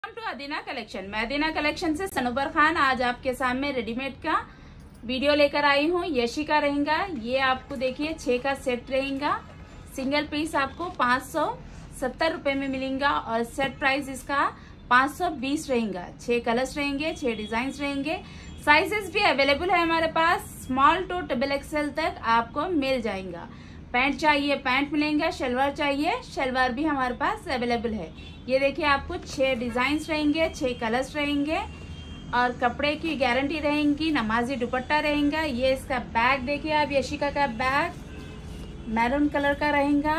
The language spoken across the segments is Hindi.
To Adina collection. मैं अदीना कलेक्शन से सनूबर खान आज आपके सामने रेडीमेड का वीडियो लेकर आई हूँ। यशी का रहेगा ये, आपको देखिए 6 का सेट रहेगा। सिंगल पीस आपको 570 रुपए में मिलेगा और सेट प्राइस इसका 520 रहेगा। 6 कलर्स रहेंगे, 6 डिजाइन रहेंगे। साइजेस भी अवेलेबल है हमारे पास, स्मॉल टू डबल एक्सएल तक आपको मिल जाएगा। पैंट चाहिए पैंट मिलेगा, शलवार चाहिए शलवार भी हमारे पास अवेलेबल है। ये देखिए आपको 6 डिजाइन्स रहेंगे, 6 कलर्स रहेंगे और कपड़े की गारंटी रहेगी। नमाजी दुपट्टा रहेगा। ये इसका बैग देखिए आप, यशिका का बैग मैरून कलर का रहेगा।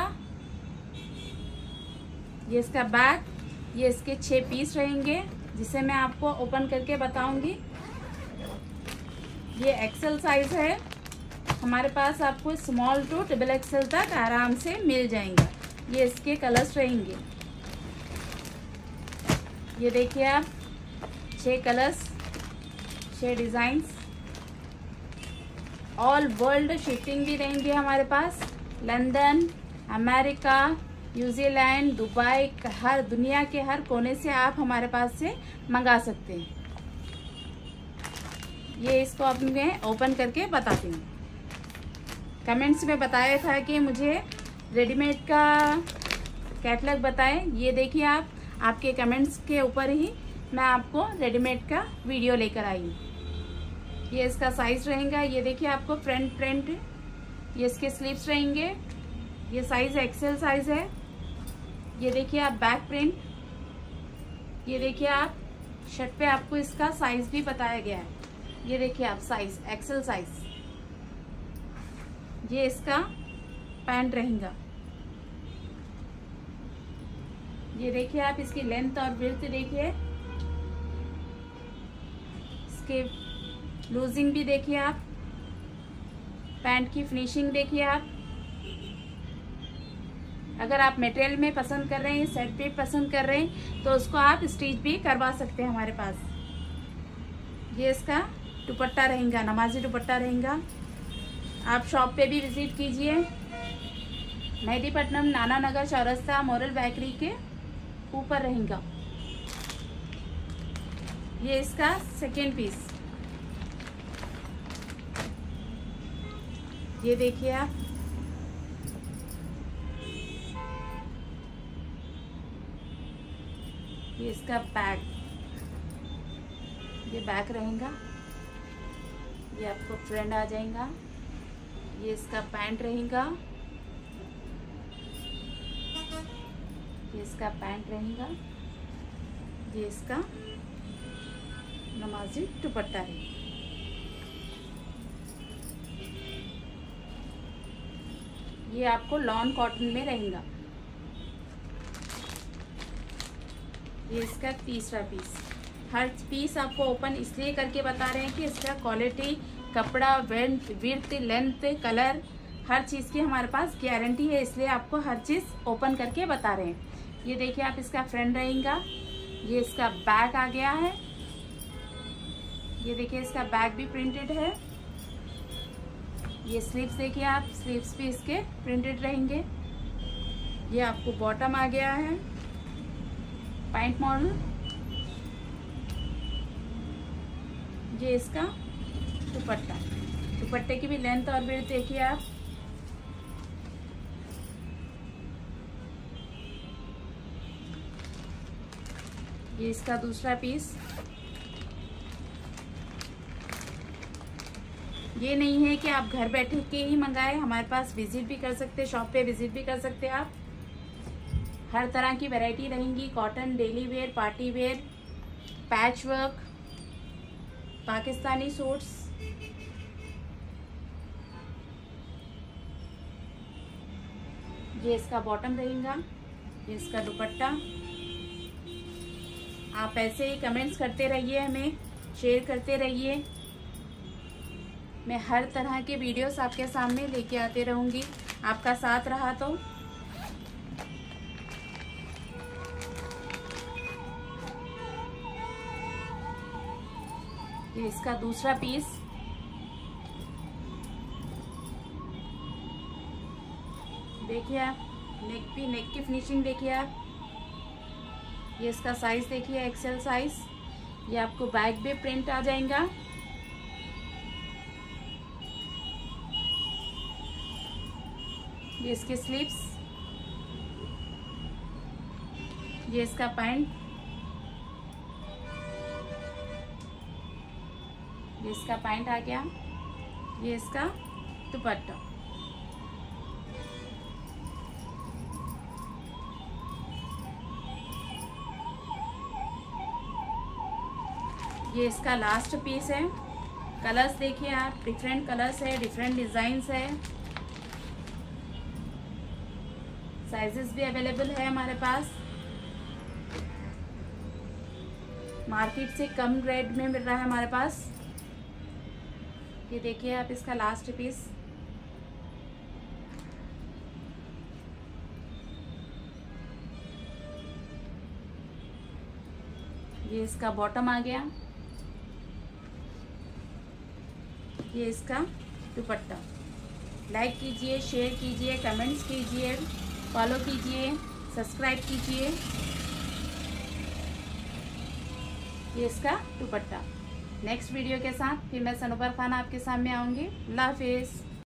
ये इसका बैग, ये इसके 6 पीस रहेंगे जिसे मैं आपको ओपन करके बताऊंगी। ये एक्सेल साइज है हमारे पास, आपको स्मॉल टू डबल एक्सेल तक आराम से मिल जाएंगे। ये इसके कलर्स रहेंगे। ये देखिए आप 6 colours, 6 designs. All world shipping भी रहेंगे हमारे पास। लंदन, अमेरिका, न्यूजीलैंड, दुबई, हर दुनिया के हर कोने से आप हमारे पास से मंगा सकते हैं। ये इसको अब मैं ओपन करके बताती हूँ। कमेंट्स में बताया था कि मुझे रेडीमेड का कैटलॉग बताएं। ये देखिए आप, आपके कमेंट्स के ऊपर ही मैं आपको रेडीमेड का वीडियो लेकर आई हूँ। ये इसका साइज रहेगा। ये देखिए आपको फ्रंट प्रिंट, ये इसके स्लीव्स रहेंगे। ये साइज एक्सेल साइज है। ये देखिए आप बैक प्रिंट। ये देखिए आप शर्ट पे आपको इसका साइज भी बताया गया है। ये देखिए आप साइज एक्सेल साइज। ये इसका पैंट रहेगा। ये देखिए आप इसकी लेंथ और विड्थ देखिए, इसके लूजिंग भी देखिए आप, पैंट की फिनिशिंग देखिए आप। अगर आप मटेरियल में पसंद कर रहे हैं, सेट पे पसंद कर रहे हैं तो उसको आप स्टिच भी करवा सकते हैं हमारे पास। ये इसका दुपट्टा रहेगा, नमाजी दुपट्टा रहेगा। आप शॉप पे भी विजिट कीजिए। मेहदीपट्टनम, नाना नगर चौरस्ता, मोरल बेकरी के ऊपर रहेगा। ये इसका सेकेंड पीस। ये देखिए आप, ये इसका बैग, ये बैग रहेगा। ये आपको फ्रंट आ जाएगा। ये इसका पैंट रहेगा। ये इसका पैंट रहेगा। ये इसका नमाजी दुपट्टा है। ये आपको लॉन कॉटन में रहेगा। ये इसका तीसरा पीस। हर पीस आपको ओपन इसलिए करके बता रहे हैं कि इसका क्वालिटी, कपड़ा, विड्थ, लेंथ, कलर, हर चीज़ की हमारे पास गारंटी है, इसलिए आपको हर चीज़ ओपन करके बता रहे हैं। ये देखिए आप, इसका फ्रंट रहेगा। ये इसका बैक आ गया है। ये देखिए इसका बैक भी प्रिंटेड है। ये स्लीव्स देखिए आप, स्लीव्स भी इसके प्रिंटेड रहेंगे। ये आपको बॉटम आ गया है, पैंट मॉडल। ये इसका दुपट्टा, दुपट्टे की भी लेंथ और विड्थ देखिए आप। ये इसका दूसरा पीस। ये नहीं है कि आप घर बैठे के ही मंगाए, हमारे पास विजिट भी कर सकते हैं, शॉप पे विजिट भी कर सकते हैं आप। हर तरह की वैरायटी रहेंगी, cotton, daily wear, party wear, patch work, Pakistani suits. ये इसका बॉटम रहेगा। ये इसका दुपट्टा। आप ऐसे ही कमेंट्स करते रहिए, हमें शेयर करते रहिए। मैं हर तरह के वीडियोस आपके सामने लेके आते रहूंगी, आपका साथ रहा तो। ये इसका दूसरा पीस। देखिए आप, नेक की फिनिशिंग देखिए आप। ये इसका साइज देखिए, एक्सेल साइज। ये आपको बैक भी प्रिंट आ जाएगा। ये इसके स्लीव्स, ये इसका पैंट, ये इसका पैंट आ गया। ये इसका दुपट्टा। ये इसका लास्ट पीस है। कलर्स देखिए आप, डिफरेंट कलर्स है, डिफरेंट डिजाइन्स है। साइजेस भी अवेलेबल है हमारे पास। मार्केट से कम रेट में मिल रहा है हमारे पास। ये देखिए आप इसका लास्ट पीस। ये इसका बॉटम आ गया। ये इसका दुपट्टा। लाइक कीजिए, शेयर कीजिए, कमेंट्स कीजिए, फॉलो कीजिए, सब्सक्राइब कीजिए। ये इसका दुपट्टा। नेक्स्ट वीडियो के साथ फिर मैं सनूबर खान आपके सामने आऊँगी। अल्लाह हाफिज़।